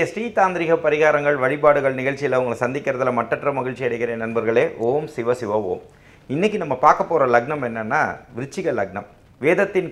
ஸ்ரீ தாந்திரிக பரிகாரங்கள் வழிபாடுகள் நிகழ்ச்சியில் உங்களை சந்திக்கிறதுல மட்டற்ற மகிழ்ச்சி அடைகிறேன் நண்பர்களே. ஓம் சிவ சிவ ஓம். இன்னைக்கு நம்ம பார்க்க போகிற லக்னம் என்னன்னா விருச்சிக லக்னம். வேதத்தின்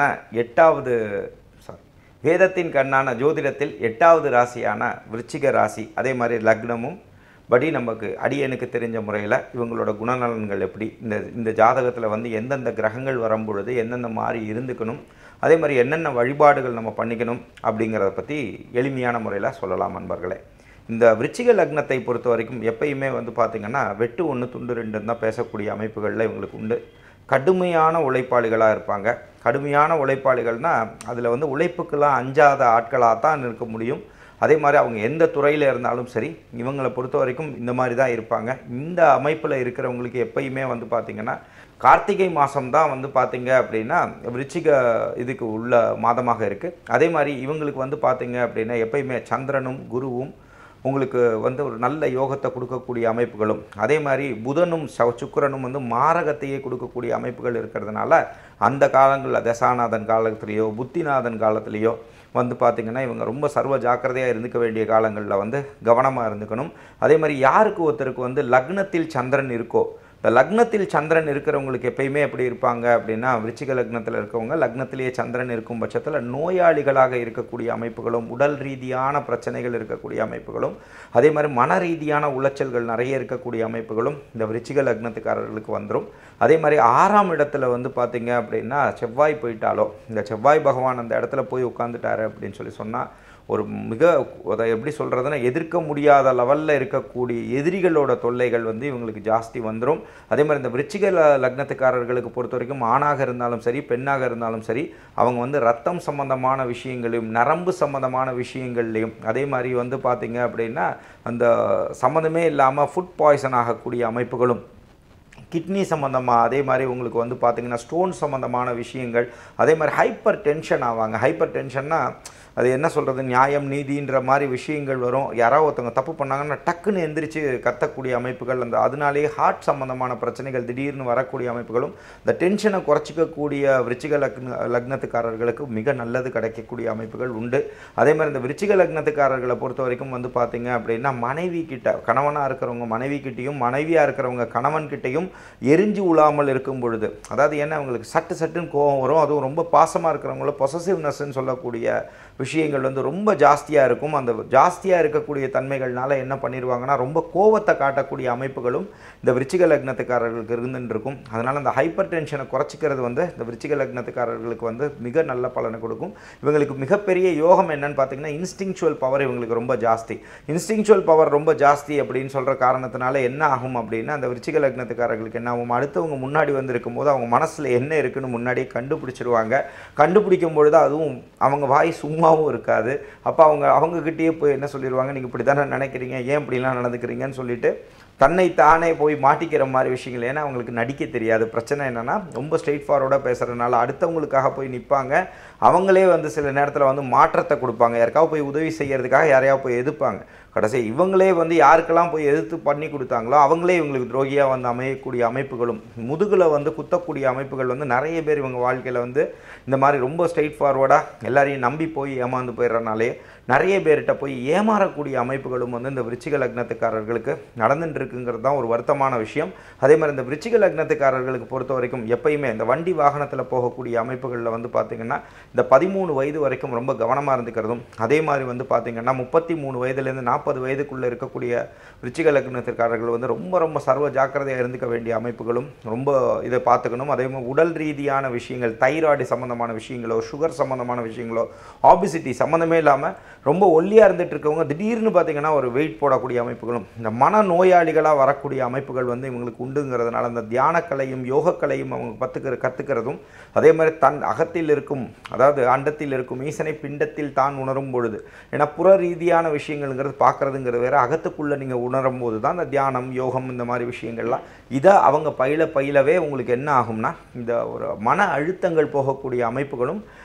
கண்ணான ஜோதிடத்தில் 8வது ராசியான விருச்சிக ராசி, அதே மாதிரி லக்னமும் படி நமக்கு அடியனுக்கு தெரிஞ்ச முறையில் இவங்களோட குணநலன்கள் எப்படி, இந்த ஜாதகத்தில் வந்து எந்தெந்த கிரகங்கள் வரும்பொழுது எந்தெந்த மாதிரி இருந்துக்கணும், அதே மாதிரி என்னென்ன வழிபாடுகள் நம்ம பண்ணிக்கணும் அப்படிங்கிறத பற்றி எளிமையான முறையில் சொல்லலாம் நண்பர்களே. இந்த விருச்சிக லக்னத்தை பொறுத்த வரைக்கும் எப்பயுமே வந்து பார்த்திங்கன்னா வெட்டு 1 துண்டு 2 தான் பேசக்கூடிய அமைப்புகளில் இவங்களுக்கு உண்டு. கடுமையான உழைப்பாளிகளாக இருப்பாங்க. கடுமையான உழைப்பாளிகள்னால் அதில் வந்து உழைப்புக்கெல்லாம் அஞ்சாத ஆட்களாக தான் இருக்க முடியும். அதே மாதிரி அவங்க எந்த துறையில் இருந்தாலும் சரி இவங்களை பொறுத்த வரைக்கும் இந்த மாதிரி தான் இருப்பாங்க. இந்த அமைப்பில் இருக்கிறவங்களுக்கு எப்பயுமே வந்து பார்த்திங்கன்னா கார்த்திகை மாதம் தான் வந்து பார்த்திங்க அப்படின்னா விருச்சிக இதுக்கு உள்ள மாதமாக இருக்குது. அதே மாதிரி இவங்களுக்கு வந்து பார்த்திங்க அப்படின்னா எப்பயுமே சந்திரனும் குருவும் உங்களுக்கு வந்து ஒரு நல்ல யோகத்தை கொடுக்கக்கூடிய அமைப்புகளும், அதே மாதிரி புதனும் சுக்கிரனும் வந்து மாரகத்தையே கொடுக்கக்கூடிய அமைப்புகள் இருக்கிறதுனால அந்த காலங்களில் தசாநாதன் காலத்திலேயோ புத்திநாதன் காலத்திலேயோ வந்து பார்த்திங்கன்னா இவங்க ரொம்ப சர்வ ஜாக்கிரதையாக இருந்துக்க வேண்டிய காலங்களில் வந்து கவனமாக இருந்துக்கணும். அதே மாதிரி யாருக்கு ஒருத்தருக்கு வந்து லக்னத்தில் சந்திரன் இருக்கோ, இந்த லக்னத்தில் சந்திரன் இருக்கிறவங்களுக்கு எப்பயுமே எப்படி இருப்பாங்க அப்படின்னா விருச்சிக லக்னத்தில் இருக்கவங்க லக்னத்திலேயே சந்திரன் இருக்கும் பட்சத்தில் நோயாளிகளாக இருக்கக்கூடிய அமைப்புகளும், உடல் ரீதியான பிரச்சனைகள் இருக்கக்கூடிய அமைப்புகளும், அதே மாதிரி மன ரீதியான உளைச்சல்கள் நிறைய இருக்கக்கூடிய அமைப்புகளும் இந்த விருச்சிக லக்னத்துக்காரர்களுக்கு வந்துடும். அதே மாதிரி 6ஆம் இடத்துல வந்து பார்த்திங்க அப்படின்னா செவ்வாய் போயிட்டாலோ, இந்த செவ்வாய் பகவான் அந்த இடத்துல போய் உட்காந்துட்டாரு அப்படின்னு சொன்னால் ஒரு மிக அதை எப்படி சொல்கிறதுனா எதிர்க்க முடியாத லெவலில் இருக்கக்கூடிய எதிரிகளோட தொல்லைகள் வந்து இவங்களுக்கு ஜாஸ்தி வந்துடும். அதே மாதிரி இந்த விருச்சிக லக்னத்துக்காரர்களுக்கு பொறுத்த வரைக்கும் ஆணாக இருந்தாலும் சரி பெண்ணாக இருந்தாலும் சரி அவங்க வந்து ரத்தம் சம்பந்தமான விஷயங்களையும் நரம்பு சம்பந்தமான விஷயங்கள்லையும், அதே மாதிரி வந்து பார்த்திங்க அப்படின்னா அந்த சம்மந்தமே இல்லாமல் ஃபுட் பாய்சன் ஆகக்கூடிய அமைப்புகளும், கிட்னி சம்மந்தமாக, அதே மாதிரி உங்களுக்கு வந்து பார்த்திங்கன்னா ஸ்டோன் சம்மந்தமான விஷயங்கள், அதே மாதிரி ஹைப்பர் டென்ஷன் ஆவாங்க. ஹைப்பர் டென்ஷன்னா அது என்ன சொல்கிறது, நியாயம் நீதின்ற மாதிரி விஷயங்கள் வரும். யாராவது ஒருத்தவங்க தப்பு பண்ணாங்கன்னா டக்குன்னு எந்திரிச்சு கத்தக்கூடிய அமைப்புகள், அதனாலேயே ஹார்ட் சம்மந்தமான பிரச்சனைகள் திடீர்னு வரக்கூடிய அமைப்புகளும், இந்த டென்ஷனை குறைச்சிக்கக்கூடிய விருச்சிக லக்னத்துக்காரர்களுக்கு மிக நல்லது கிடைக்கக்கூடிய அமைப்புகள் உண்டு. அதே மாதிரி இந்த விருச்சிக லக்னத்துக்காரர்களை பொறுத்த வரைக்கும் வந்து பார்த்திங்க அப்படின்னா மனைவி கிட்ட, கணவனாக இருக்கிறவங்க மனைவி கிட்டையும் மனைவியாக இருக்கிறவங்க கணவன் கிட்டையும் எரிஞ்சு உழாமல் இருக்கும் பொழுது, அதாவது என்ன அவங்களுக்கு சட்டுன்னு கோபம் வரும். அதுவும் ரொம்ப பாசமாக இருக்கிறவங்கள பொசசிவ்னஸ்ன்னு சொல்லக்கூடிய விஷயங்கள் வந்து ரொம்ப ஜாஸ்தியாக இருக்கும். அந்த ஜாஸ்தியாக இருக்கக்கூடிய தன்மைகள்னால என்ன பண்ணிடுவாங்கன்னா ரொம்ப கோவத்தை காட்டக்கூடிய அமைப்புகளும் இந்த விருச்சிக லக்னத்துக்காரர்களுக்கு இருந்துருக்கும். அதனால் அந்த ஹைப்பர் டென்ஷனை குறைச்சிக்கிறது வந்து இந்த விருச்சிக லக்னத்துக்காரர்களுக்கு வந்து மிக நல்ல பலனை கொடுக்கும். இவங்களுக்கு மிகப்பெரிய யோகம் என்னன்னு பார்த்தீங்கன்னா இன்ஸ்டிங்சுவல் பவர் இவங்களுக்கு ரொம்ப ஜாஸ்தி. இன்ஸ்டிங்சுவல் பவர் ரொம்ப ஜாஸ்தி அப்படின்னு சொல்கிற காரணத்தினால என்ன ஆகும் அப்படின்னா அந்த விருச்சிக லக்னத்துக்காரர்களுக்கு என்ன ஆகும், அடுத்தவங்க முன்னாடி வந்து இருக்கும்போது அவங்க மனசில் என்ன இருக்குன்னு முன்னாடியே கண்டுபிடிச்சிருவாங்க. கண்டுபிடிக்கும் பொழுது அதுவும் அவங்க வாய் சும்மாவும் இருக்காது. அப்போ அவங்ககிட்டயே போய் என்ன சொல்லிடுவாங்க, நீங்கள் இப்படி தானே நினைக்கிறீங்க, ஏன் இப்படிலாம் நடந்துக்கிறீங்கன்னு சொல்லிட்டு தன்னை தானே போய் மாட்டிக்கிற மாதிரி விஷயங்கள். ஏன்னா அவங்களுக்கு நடிக்க தெரியாது. பிரச்சனை என்னென்னா ரொம்ப ஸ்ட்ரெயிட் ஃபார்வர்டாக பேசுகிறதுனால அடுத்தவங்களுக்காக போய் நிற்பாங்க. அவங்களே வந்து சில நேரத்தில் வந்து மாற்றத்தை கொடுப்பாங்க. யாருக்காவது போய் உதவி செய்கிறதுக்காக யாரையாவது போய் எதிர்ப்பாங்க. கடைசி இவங்களே வந்து யாருக்கெல்லாம் போய் எதிர்த்து பண்ணி கொடுத்தாங்களோ அவங்களே இவங்களுக்கு துரோகியாக வந்து அமையக்கூடிய அமைப்புகளும், முதுகில் வந்து குத்தக்கூடிய அமைப்புகள் வந்து நிறைய பேர் இவங்க வாழ்க்கையில் வந்து இந்த மாதிரி ரொம்ப ஸ்ட்ரெயிட் ஃபார்வர்டாக எல்லாரையும் நம்பி போய் ஏமாந்து போயிடுறனாலே நிறைய பேர்கிட்ட போய் ஏமாறக்கூடிய அமைப்புகளும் வந்து இந்த விருச்சிக லக்னத்துக்காரர்களுக்கு நடந்துட்டுருக்குங்கிறது தான் ஒரு வருத்தமான விஷயம். அதே மாதிரி இந்த விருச்சிக லக்னத்துக்காரர்களுக்கு பொறுத்த வரைக்கும் எப்பயுமே இந்த வண்டி வாகனத்தில் போகக்கூடிய அமைப்புகளில் வந்து பார்த்திங்கன்னா இந்த 13 வயது வரைக்கும் ரொம்ப கவனமாக இருந்துக்கிறதும், அதே மாதிரி வந்து பார்த்திங்கன்னா 33 வயதுலேருந்து 40 வயதுக்குள்ளே இருக்கக்கூடிய விருச்சிக லக்னத்துக்காரர்கள் வந்து ரொம்ப சர்வ ஜாக்கிரதையாக இருந்துக்க வேண்டிய அமைப்புகளும் ரொம்ப இதை பார்த்துக்கணும். அதே மாதிரி உடல் ரீதியான விஷயங்கள், தைராய்டு சம்மந்தமான விஷயங்களோ, சுகர் சம்மந்தமான விஷயங்களோ, ஆபிசிட்டி சம்மந்தமே இல்லாமல் ரொம்ப ஒல்லியாக இருந்துகிட்டு இருக்கவங்க திடீர்னு பார்த்திங்கன்னா ஒரு வெயிட் போடக்கூடிய அமைப்புகளும், இந்த மன நோயாளிகளாக வரக்கூடிய அமைப்புகள் வந்து இவங்களுக்கு உண்டுங்கிறதுனால அந்த தியானக்கலையும் யோகக்கலையும் அவங்க கற்றுக்கிறதும், அதே மாதிரி தன் அகத்தில் இருக்கும், அதாவது அண்டத்தில் இருக்கும் ஈசனை பிண்டத்தில் தான் உணரும் பொழுது, ஏன்னா புற ரீதியான விஷயங்கள்ங்கிறது பார்க்குறதுங்கிறது வேறு, அகத்துக்குள்ளே நீங்கள் உணரும் போது தான் இந்த தியானம் யோகம் இந்த மாதிரி விஷயங்கள்லாம் இதை அவங்க பயிலவே உங்களுக்கு என்ன ஆகும்னா இந்த ஒரு மன அழுத்தங்கள் போகக்கூடிய அமைப்புகளும்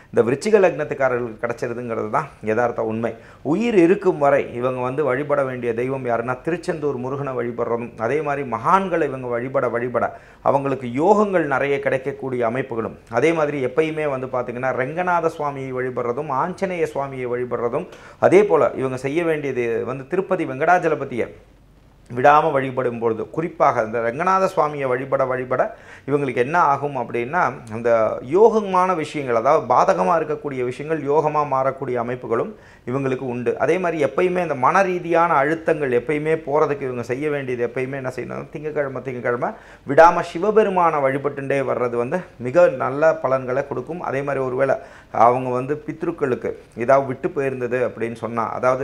இந்த விருச்சிக லக்னத்துக்காரர்களுக்கு கிடைச்சிருதுங்கிறது தான் யதார்த்த உண்மை. உயிர் இருக்கும் வரை இவங்க வந்து வழிபட வேண்டிய தெய்வம் யாருன்னா திருச்செந்தூர் முருகனை வழிபடுறதும், அதே மாதிரி மகான்களை இவங்க வழிபட அவங்களுக்கு யோகங்கள் நிறைய கிடைக்கக்கூடிய அமைப்புகளும், அதே மாதிரி எப்பயுமே வந்து பார்த்திங்கன்னா ரெங்கநாத சுவாமியை வழிபடுறதும் ஆஞ்சநேய சுவாமியை வழிபடுறதும், அதே போல் இவங்க செய்ய வேண்டியது வந்து திருப்பதி வெங்கடாஜலபதியை விடாமல் வழிபடும் பொழுது, குறிப்பாக இந்த ரங்கநாத சுவாமியை வழிபட இவங்களுக்கு என்ன ஆகும் அப்படின்னா அந்த யோகமான விஷயங்கள், அதாவது பாதகமாக இருக்கக்கூடிய விஷயங்கள் யோகமாக மாறக்கூடிய அமைப்புகளும் இவங்களுக்கு உண்டு. அதே மாதிரி எப்பயுமே இந்த மன ரீதியான அழுத்தங்கள் எப்பயுமே போகிறதுக்கு இவங்க செய்ய வேண்டியது எப்பயுமே என்ன செய்யணும், திங்கக்கிழமை விடாமல் சிவபெருமானை வழிபட்டுண்டே வர்றது வந்து மிக நல்ல பலன்களை கொடுக்கும். அதே மாதிரி ஒருவேளை அவங்க வந்து பித்ருக்களுக்கு ஏதாவது விட்டு போயிருந்தது அப்படின்னு சொன்னால், அதாவது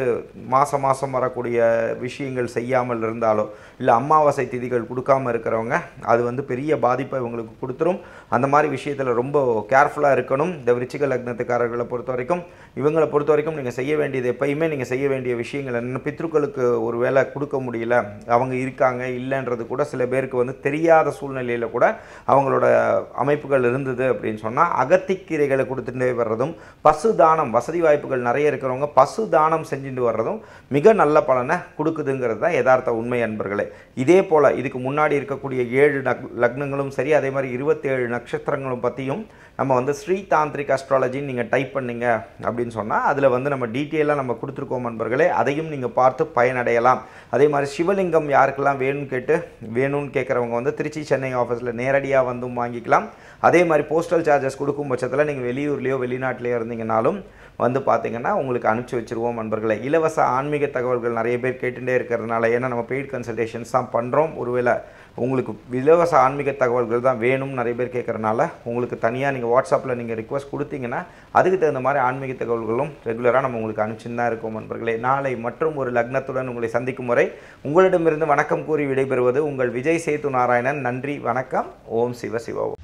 மாதம் வரக்கூடிய விஷயங்கள் செய்யாமல் இருந்தாலோ இல்லை அமாவாசை திதிகள் கொடுக்காமல் இருக்கிறவங்க அது வந்து பெரிய பாதிப்பை இவங்களுக்கு கொடுத்துரும். அந்த மாதிரி விஷயத்தில் ரொம்ப கேர்ஃபுல்லாக இருக்கணும். இந்த விருச்சிக லக்னத்துக்காரர்களை பொறுத்த வரைக்கும், இவங்களை பொறுத்த வரைக்கும் நீங்கள் செய்ய வேண்டியது எப்பயுமே நீங்கள் செய்ய வேண்டிய விஷயங்கள் என்ன, பித்ருக்களுக்கு ஒரு வேளை கொடுக்க முடியல, அவங்க இருக்காங்க இல்லைன்றது கூட சில பேருக்கு வந்து தெரியாத சூழ்நிலையில் கூட அவங்களோட அமைப்புகள் இருந்தது அப்படின்னு சொன்னால் அகத்திக்கீரைகளை கொடுத்துட்டே வர்றதும், பசு தானம் வசதி வாய்ப்புகள் நிறைய இருக்கிறவங்க பசு தானம் செஞ்சுட்டு வர்றதும் மிக நல்ல பலனை கொடுக்குதுங்கிறது தான் யதார்த்த உண்மை அன்பர்களே. இதே போல் இதுக்கு முன்னாடி இருக்கக்கூடிய 7 லக்னங்களும் சரி, அதே மாதிரி 27 நட்சத்திரங்களும் பற்றியும் நம்ம வந்து ஸ்ரீ தாந்திரிக் அஸ்ட்ராலஜின்னு நீங்கள் டைப் பண்ணிங்க அப்படின்னு சொன்னால் அதில் வந்து நம்ம டீட்டெயிலாக நம்ம கொடுத்துருக்கோம் நண்பர்களே. அதையும் நீங்கள் பார்த்து பயனடையலாம். அதே மாதிரி சிவலிங்கம் யாருக்கெல்லாம் வேணும்னு கேட்குறவங்க வந்து திருச்சி சென்னை ஆஃபீஸில் நேரடியாக வந்தும் வாங்கிக்கலாம். அதே மாதிரி போஸ்டல் சார்ஜஸ் கொடுக்கும் பட்சத்தில் நீங்கள் வெளியூர்லேயோ வெளிநாட்டிலையோ இருந்தீங்கனாலும் வந்து பார்த்தீங்கன்னா உங்களுக்கு அனுப்பிச்சி வச்சுருவோம் நண்பர்களே. இலவச ஆன்மீக தகவல்கள் நிறைய பேர் கேட்டுகிட்டே இருக்கிறதுனால, ஏன்னா நம்ம பெய்ட் கன்சல்டேஷன்ஸ் தான் பண்ணுறோம், ஒருவேளை உங்களுக்கு இலவச ஆன்மீக தகவல்கள் தான் வேணும் நிறைய பேர் கேட்குறதுனால உங்களுக்கு தனியாக நீங்கள் வாட்ஸ்அப்பில் நீங்கள் ரிக்வஸ்ட் கொடுத்தீங்கன்னா அதுக்கு தகுந்த மாதிரி ஆன்மீக தகவல்களும் ரெகுலராக நம்ம உங்களுக்கு அனுப்பிச்சுன்னு தான் இருக்கோம் நண்பர்களே. நாளை மற்றும் ஒரு லக்னத்துடன் உங்களை சந்திக்கும் வரை உங்களிடமிருந்து வணக்கம் கூறி விடைபெறுவது உங்கள் விஜய் சேது நாராயணன். நன்றி, வணக்கம். ஓம் சிவ சிவ ஓம்.